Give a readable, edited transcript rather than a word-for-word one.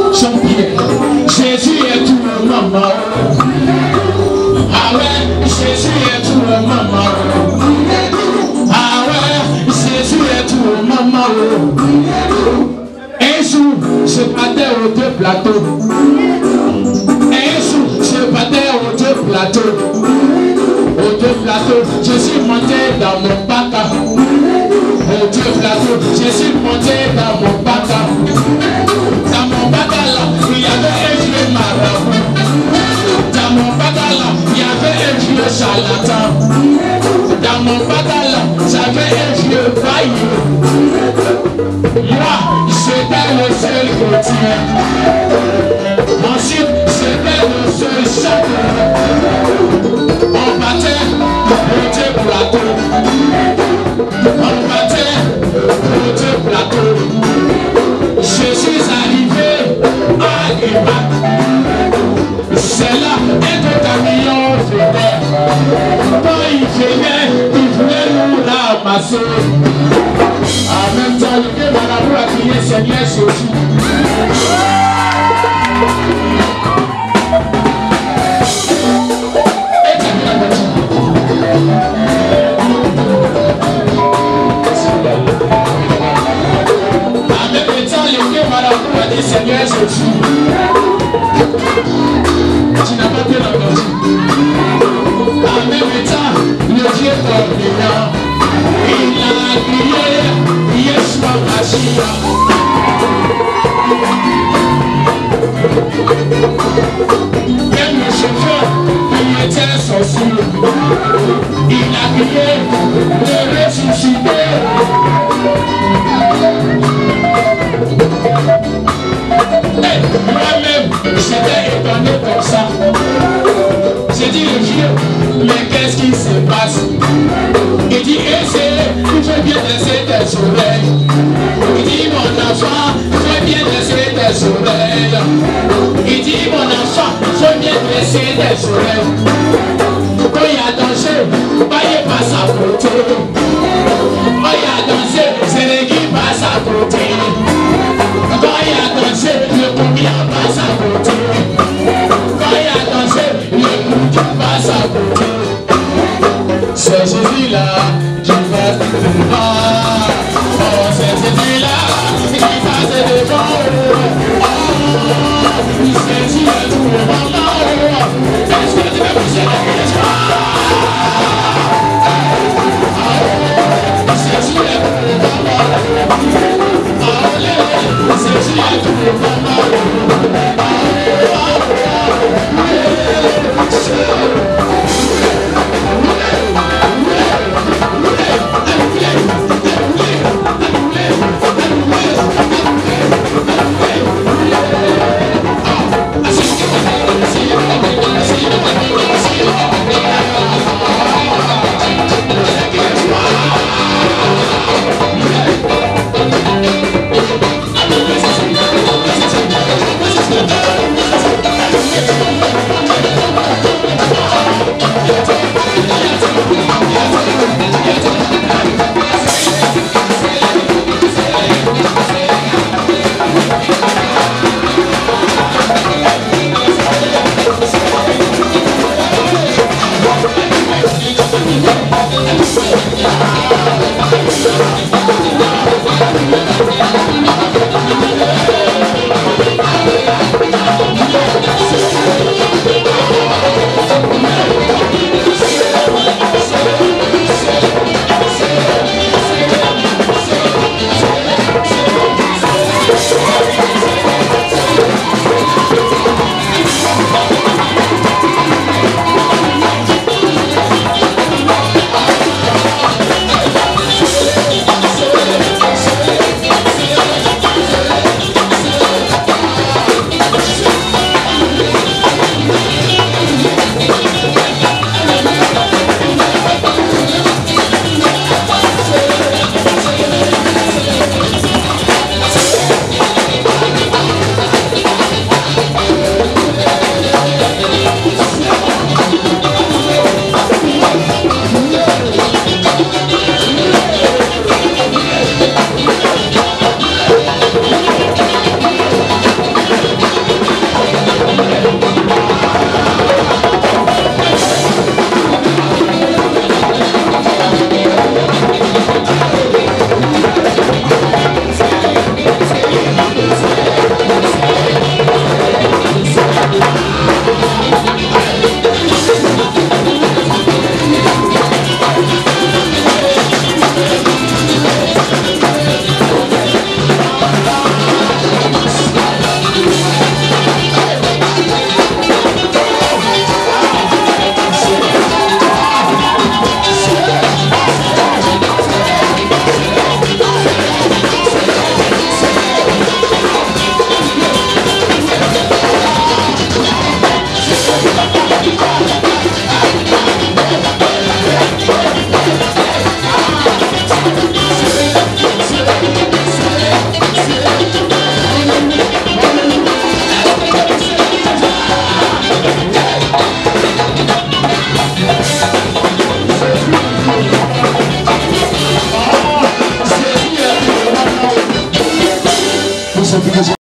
Jean-Pierre, Jésus est tout le maman. Ah ouais, Jésus est tout le maman. Ah ouais, Jésus est tout le maman. Un jour, je partais aux deux plateaux. Un jour, je partais aux deux plateaux. Aux deux plateaux, je suis monté dans mon bac. Aux deux plateaux, je suis monté dans mon bac. Dans mon bac là, il y avait un vieux marabout. Dans mon bac là, il y avait un vieux charlatan. Dans mon bac là, j'avais un vieux baillot. Moi, j'étais le seul chrétien. Ensuite, j'étais le seul chacun. On battait au deux plateaux. On battait au deux plateaux. Je suis arrivé à Irak. C'est là un camion venait. Quand il venait, il voulait nous ramasser. En même temps, le vieux marabout a crié Seigneur Jésus. En même temps, le vieux marabout a dit Seigneur Jésus. Tu n'as pas bien entendu. En même temps, le vieux ordonnant, il a crié Yeshua Mashiach. Même le chauffeur, il était sorcier. Il a crié le ressuscité. Moi-même, j'étais étonné comme ça. J'ai dit le vieux, mais qu'est-ce qui se passe? Il dit, essaye, il faut bien laisser tes oreilles. Il dit, mon enfant, il faut bien laisser tes oreilles. Il dit, mon enfant, il faut bien laisser tes oreilles. Quand il y a danger, Baye passe à côté. Quand il y a danger, Sénégui passe à côté. Quand il y a danger, le combien passe à côté. Quand il y a danger, le coup passe à côté. C'est Jésus-là qui va te devant. Oh, c'est Jésus-là qui va te devant. Oh, c'est Jésus à tout le moment. Est-ce que tu veux pousser la question? C'est Jésus à tout le moment. C'est Jésus à tout le moment. Sophie.